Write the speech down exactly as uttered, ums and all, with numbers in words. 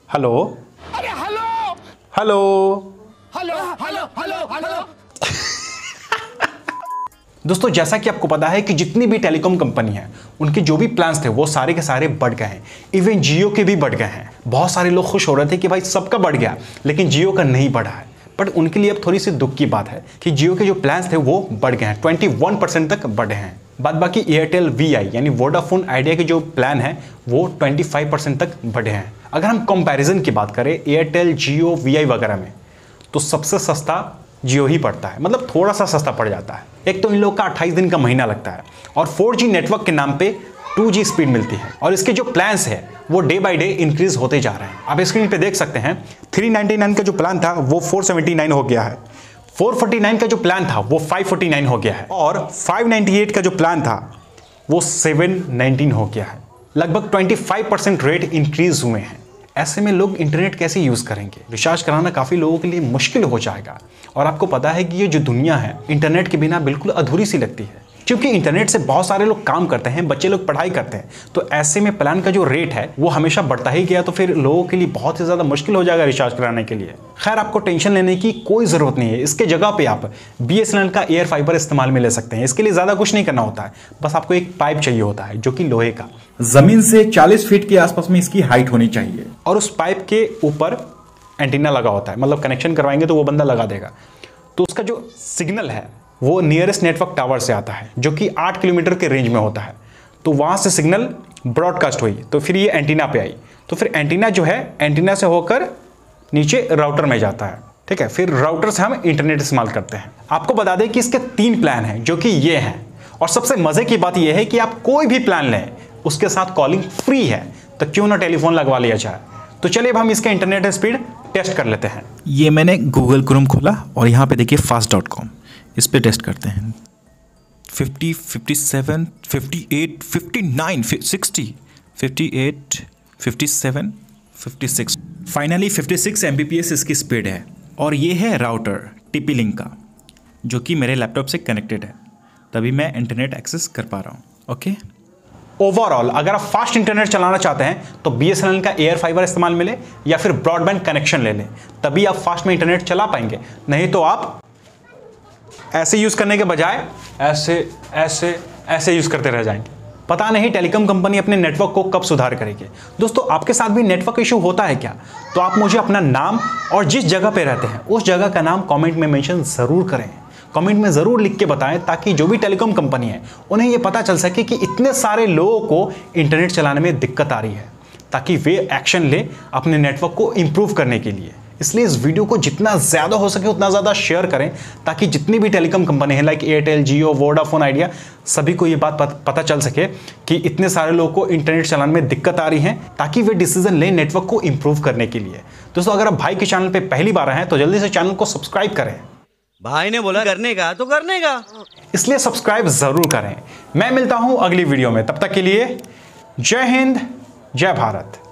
Hello अरे hello hello hello hello hello hello. दोस्तों, जैसा कि आपको पता है कि जितनी भी टेलीकॉम कंपनी है उनके जो भी प्लान्स थे वो सारे के सारे बढ़ गए हैं। इवन जियो के भी बढ़ गए हैं। बहुत सारे लोग खुश हो रहे थे कि भाई सबका बढ़ गया, लेकिन जियो का नहीं बढ़ा है। बट उनके लिए अब थोड़ी सी दुख की बात है कि जियो के जो प्लान्स थे वो बढ़ गए हैं, इक्कीस परसेंट तक बढ़े हैं। बाद बाकी एयरटेल वी आई यानी वोडाफोन आइडिया के जो प्लान है वो पच्चीस परसेंट तक बढ़े हैं। अगर हम कंपैरिजन की बात करें एयरटेल, जियो, वी आई वगैरह में, तो सबसे सस्ता जियो ही पड़ता है। मतलब थोड़ा सा सस्ता पड़ जाता है। एक तो इन लोग का अट्ठाईस दिन का महीना लगता है और फोर जी नेटवर्क के नाम पे टू जी स्पीड मिलती है। और इसके जो प्लान्स है वो डे बाय डे इंक्रीज होते जा रहे हैं। आप स्क्रीन पे देख सकते हैं तीन सौ निन्यानवे का जो प्लान था वो चार सौ उन्यासी हो गया है। चार सौ उनचास का जो प्लान था वो पाँच सौ उनचास हो गया है और पाँच सौ अट्ठानवे का जो प्लान था वो सात सौ उन्नीस हो गया है। लगभग पच्चीस परसेंट रेट इंक्रीज हुए हैं। ऐसे में लोग इंटरनेट कैसे यूज करेंगे? रिचार्ज कराना काफी लोगों के लिए मुश्किल हो जाएगा। और आपको पता है कि ये जो दुनिया है इंटरनेट के बिना बिल्कुल अधूरी सी लगती है, क्योंकि इंटरनेट से बहुत सारे लोग काम करते हैं, बच्चे लोग पढ़ाई करते हैं। तो ऐसे में प्लान का जो रेट है वो हमेशा बढ़ता ही गया, तो फिर लोगों के लिए बहुत ही ज्यादा मुश्किल हो जाएगा रिचार्ज कराने के लिए। खैर, आपको टेंशन लेने की कोई जरूरत नहीं है। इसके जगह पे आप बी एस एन एल का एयर फाइबर इस्तेमाल में ले सकते हैं। इसके लिए ज्यादा कुछ नहीं करना होता है, बस आपको एक पाइप चाहिए होता है जो कि लोहे का, जमीन से चालीस फीट के आसपास में इसकी हाइट होनी चाहिए। और उस पाइप के ऊपर एंटीना लगा होता है। मतलब कनेक्शन करवाएंगे तो वो बंदा लगा देगा। तो उसका जो सिग्नल है वो नियरेस्ट नेटवर्क टावर से आता है जो कि आठ किलोमीटर के रेंज में होता है। तो वहां से सिग्नल ब्रॉडकास्ट हुई तो फिर ये एंटीना पे आई। तो फिर एंटीना जो है एंटीना से होकर नीचे राउटर में जाता है। ठीक है, फिर राउटर से हम इंटरनेट इस्तेमाल करते हैं। आपको बता दें कि इसके तीन प्लान हैं जो कि ये हैं। और सबसे मजे की बात यह है कि आप कोई भी प्लान लें उसके साथ कॉलिंग फ्री है, तो क्यों ना टेलीफोन लगवा लिया जाए। तो चलिए अब हम इसका इंटरनेट स्पीड टेस्ट कर लेते हैं। ये मैंने गूगल क्रोम खोला और यहाँ पे देखिए फास्ट डॉट कॉम, इस पे टेस्ट करते हैं। पचास, सत्तावन, अट्ठावन, उनसठ, साठ, अट्ठावन, सत्तावन, छप्पन। फाइनली छप्पन एम बी पी एस इसकी स्पीड है। और ये है राउटर टीपी लिंक का जो कि मेरे लैपटॉप से कनेक्टेड है, तभी मैं इंटरनेट एक्सेस कर पा रहा हूँ। ओके, ओवरऑल अगर आप फास्ट इंटरनेट चलाना चाहते हैं तो बी एस एन एल का एयर फाइबर इस्तेमाल में ले या फिर ब्रॉडबैंड कनेक्शन ले लें, तभी आप फास्ट में इंटरनेट चला पाएंगे। नहीं तो आप ऐसे यूज करने के बजाय ऐसे ऐसे ऐसे यूज करते रह जाएंगे। पता नहीं टेलीकॉम कंपनी अपने नेटवर्क को कब सुधार करेगी। दोस्तों, आपके साथ भी नेटवर्क इशू होता है क्या? तो आप मुझे अपना नाम और जिस जगह पे रहते हैं उस जगह का नाम कमेंट में मेंशन जरूर करें। कमेंट में जरूर लिख के बताएं ताकि जो भी टेलीकॉम कंपनी है उन्हें ये पता चल सके कि इतने सारे लोगों को इंटरनेट चलाने में दिक्कत आ रही है, ताकि वे एक्शन ले अपने नेटवर्क को इंप्रूव करने के लिए। इसलिए इस वीडियो को जितना ज़्यादा हो सके उतना ज़्यादा शेयर करें ताकि जितनी भी टेलीकॉम कंपनी है like Airtel, Jio, Vodafone Idea, सभी को ये बात पता चल सके कि इतने सारे लोगों को इंटरनेट चलाने में दिक्कत आ रही है, ताकि वे डिसीजन लें नेटवर्क को इंप्रूव करने के लिए। दोस्तों, अगर आप भाई के चैनल पर पहली बार आए हैं तो जल्दी से चैनल को सब्सक्राइब करें। भाई ने बोला करने का तो करने का, इसलिए सब्सक्राइब जरूर करें। मैं मिलता हूं अगली वीडियो में, तब तक के लिए जय हिंद, जय भारत।